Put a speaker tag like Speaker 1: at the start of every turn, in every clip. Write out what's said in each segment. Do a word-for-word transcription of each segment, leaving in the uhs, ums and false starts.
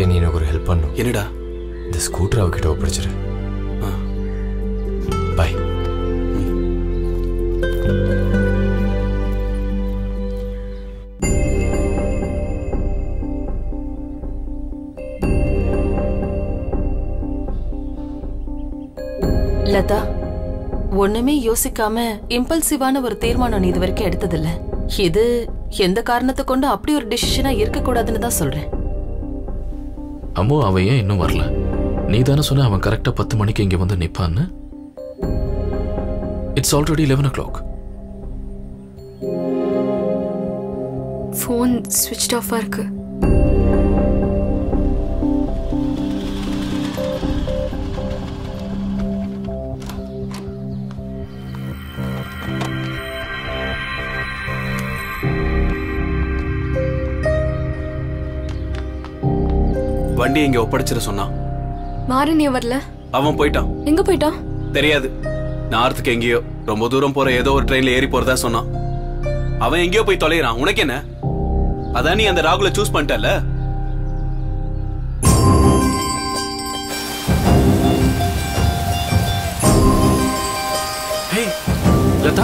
Speaker 1: அதுக்காக நீ எனக்கு ஒரு ஹெல்ப் பண்ணும்.
Speaker 2: என்னடா?
Speaker 1: இந்த ஸ்கூட்டர் அவகிட்ட ஒப்படைச்சிரு. பாய்.
Speaker 3: லதா, ஒண்ணுமே யோசிக்காம இம்பல்சிவான ஒரு தீர்மானம் நீ இது வரைக்கும் எடுத்ததில்ல. இது எந்த காரணத்தை கொண்டு அப்படி ஒரு டிசிஷனா இருக்க கூடாதுன்னு தான் சொல்றேன்.
Speaker 4: அம்மோ, அவன் ஏன் இன்னும் வரல? நீ தானே சொன்ன அவன் கரெக்டா பத்து மணிக்கு இங்க வந்து நிப்பான்னு. It's already eleven o'clock.
Speaker 5: Phone ஸ்விட்ச் ஆஃபா இருக்கு.
Speaker 2: வண்டி இங்க ஒப்படைச்சிட சொன்னான்.
Speaker 5: மாறன் ஏன் வரல?
Speaker 2: அவன் போயிட்டான்.
Speaker 5: எங்க போயிட்டான்
Speaker 2: தெரியாது. நார்த்துக்கு எங்கேயோ ரொம்ப தூரம் போற ஏதோ ஒரு ட்ரெயின்ல ஏறி போறதா சொன்னான். அவன் எங்கேயோ போய் தொலைகிறான். உனக்கு என்ன? அதான் நீ அந்த ராகுல சூஸ் பண்ணிட்டல.
Speaker 4: ஹே லதா,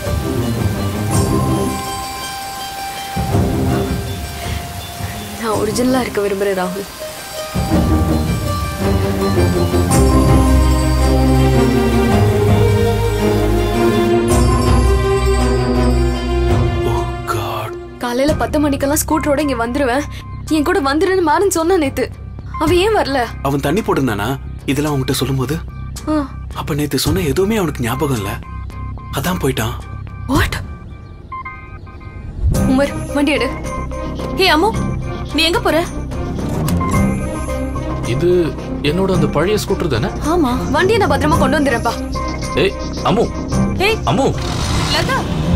Speaker 5: நான் ஒரிஜினலா இருக்க விரும்புறேன் ராகுல். காலையில பத்து மணிக்கெல்லாம் ஸ்கூட்டரோட இங்க வந்துருவேன், என் கூட வந்துருன்னு மாறன் சொன்னா நேத்து. அவன் ஏன் வரல?
Speaker 2: அவன் தண்ணி போட்டுருந்தானா இதெல்லாம் அவன்கிட்ட சொல்லும் போது? அப்ப நேத்து சொன்ன எதுவுமே அவனுக்கு ஞாபகம் இல்ல. அதான் போயிட்டான்.
Speaker 5: வாட்? உமர், வண்டி எடு.
Speaker 3: ஹே அம்மு, நீ எங்க போற?
Speaker 4: இது என்னோட அந்த பழைய ஸ்கூட்டர் தானே?
Speaker 5: ஆமா, வண்டியை நான் பத்திரமா கொண்டு வந்துடுறேன்ப்பா.
Speaker 4: ஏய் அம்மு.
Speaker 3: ஏய்
Speaker 4: அம்மு.
Speaker 3: லதா.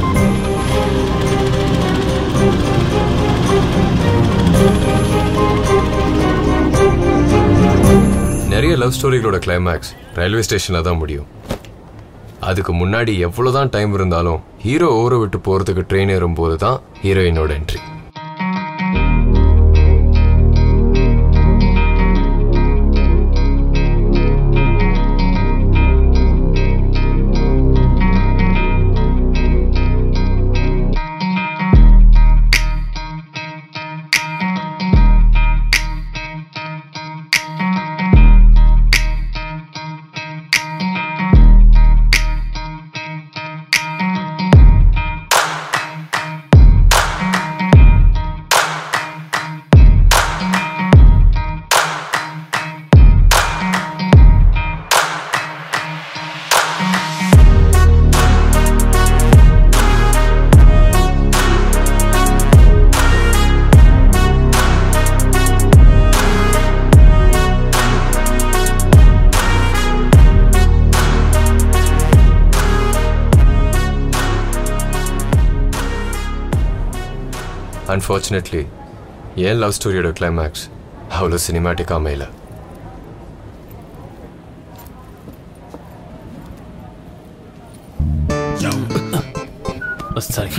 Speaker 1: நிறைய லவ் ஸ்டோரிகளோட கிளைமேக்ஸ் ரயில்வே ஸ்டேஷன்ல தான் முடியும். அதுக்கு முன்னாடி எவ்வளவுதான் டைம் இருந்தாலும் ஹீரோ ஊரை விட்டு போறதுக்கு ட்ரெயின் ஏறும் போது தான் ஹீரோயினோட என்ட்ரி. அன்ஃபார்ச்சுனேட்லி என் லவ் ஸ்டோரியோட கிளைமேக்ஸ் அவ்வளோ சினிமாட்டிக்காக அமையல.
Speaker 2: Sorry.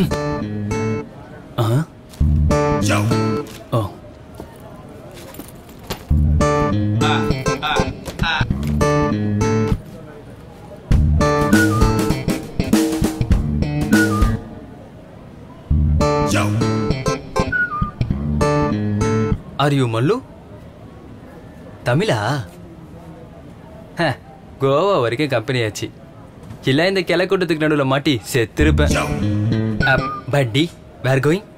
Speaker 2: Oh
Speaker 6: Are you Mallu? தமிழா? கோவா வரைக்கும் கம்பெனி ஆச்சு. இல்லை இந்த கிளக்கூட்டத்துக்கு நடுவில் மாட்டி செத்திருப்பேன். பட்டி வேர் கோயிங்?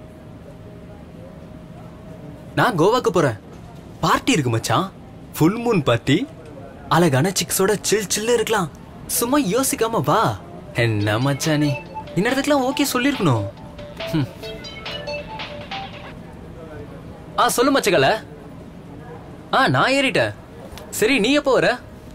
Speaker 6: நான் கோவாக்கு போறேன். பார்ட்டி இருக்கு மச்சான். Full moon party. அழகான சிக்ஸோட சில் சில்லு இருக்கலாம். சும்மா யோசிக்காம வா. என்ன மச்சானே, இன்னத்துக்குலாம் ஓகே சொல்லிருக்கணும். ஆ சொல்லு மச்சக்கல. ஆ நான் ஏறிட்டேன். சரி நீ எப்போ வர?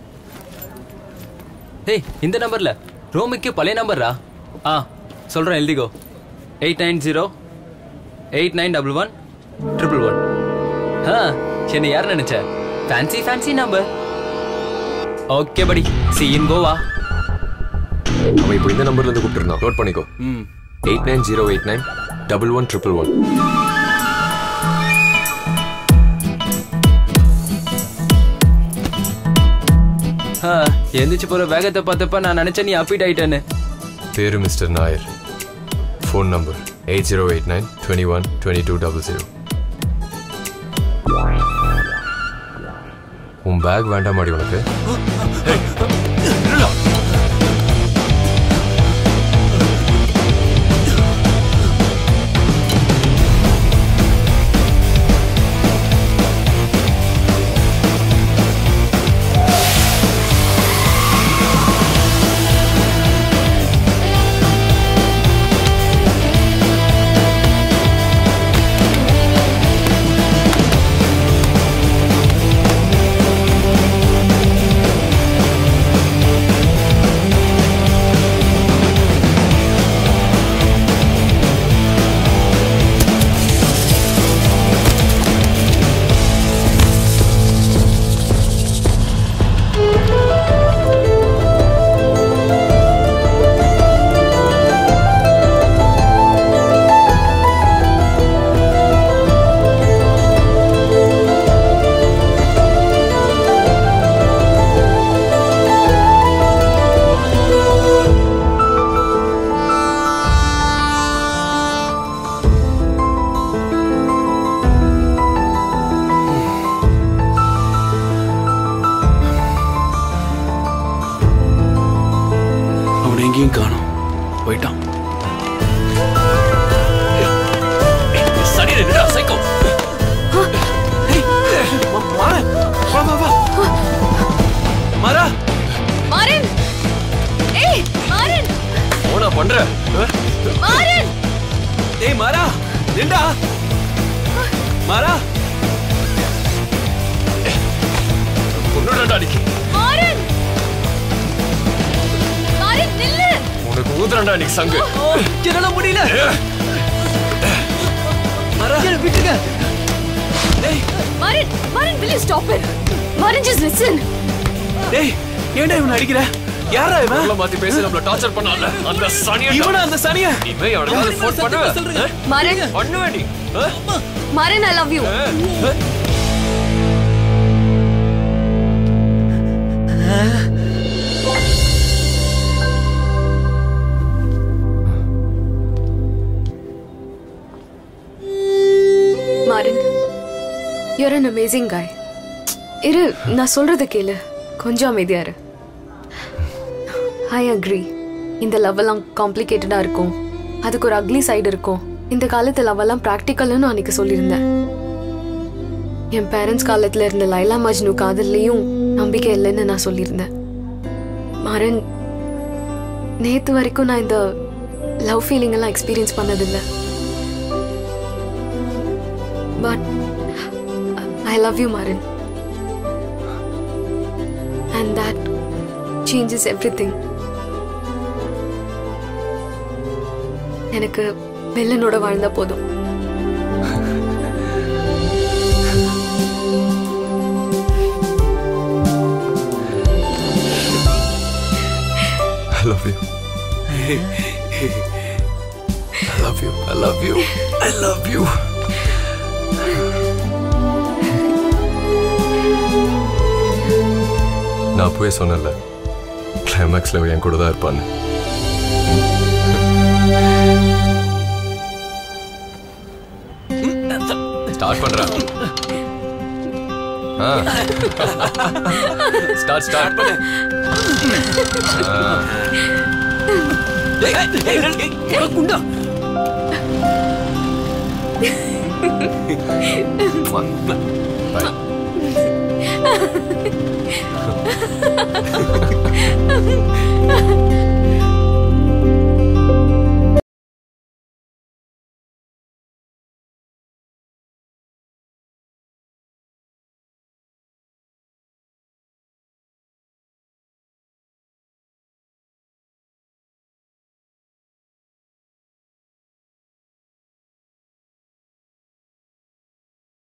Speaker 6: ஏய் இந்த நம்பர்ல ரோமிக்கு பழைய நம்பர்ரா. ஆ சொல்றேன் எழுதிக்கோ. Eight nine zero eight nine double one triple one. ஆ என்ன யார் நினைச்ச? Fancy fancy number. ஓகே படி, சி இன் கோவா.
Speaker 1: அவன் இப்போ இந்த நம்பர்ல இருந்து கூப்பிட்டுருந்தான். நோட் பண்ணிக்கோ. ம் eight nine zero eight nine double one triple one.
Speaker 6: எந்திரிச்சு போற வேகத்தை பார்த்தப்ப நான் நினைச்சேன் நீ அப்பீட் ஆயிட்டேன்னு.
Speaker 1: பேரு mister Nair. Phone number eight zero eight nine twenty one twenty two double zero. உன் பேக் வேண்டாமாடி உனக்கு?
Speaker 5: Maren, I love you. Maren, you're an amazing guy. இரு, நான் சொல்றத கேளு. கொஞ்சம் அமைதியா இரு. I agree. இந்த லவ் எல்லாம் காம்ப்ளிகேட்டடா இருக்கும். அதுக்கு ஒரு அக்லி சைடு இருக்கும். இந்த காலத்துல லவ் எல்லாம் பிராக்டிக்கல்னு அன்னைக்கு சொல்லியிருந்தேன். என் பேரண்ட்ஸ் காலத்துல இருந்த லைலா மஜ்னு காதல்லையும் நம்பிக்கை இல்லைன்னு நான் சொல்லியிருந்தேன். மரன், நேத்து வரைக்கும் நான் இந்த லவ் ஃபீலிங் எல்லாம் எக்ஸ்பீரியன்ஸ் பண்ணதில்லை. But I love you Maren. And that changes everything. எனக்கு வெள்ளனோட வாழ்ந்தா போதும்.
Speaker 1: I love you. I love you. I love you. I love you. நான் அப்பவே சொன்னல, கிளைமேக்ஸ்ல என் கூட தான் இருப்பான்னு. ஸ்டார்ட் பண்றா. ஸ்டார்ட் ஸ்டார்ட் பண்ணு.
Speaker 2: குண்டா
Speaker 1: Bye.